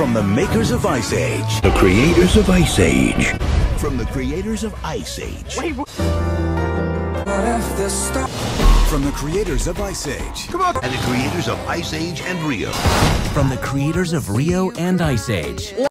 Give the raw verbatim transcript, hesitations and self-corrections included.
From the makers of Ice Age. The creators of Ice Age. From the creators of Ice Age. Wait, what? From the creators of Ice Age. Come on! And the creators of Ice Age and Rio. From the creators of Rio and Ice Age.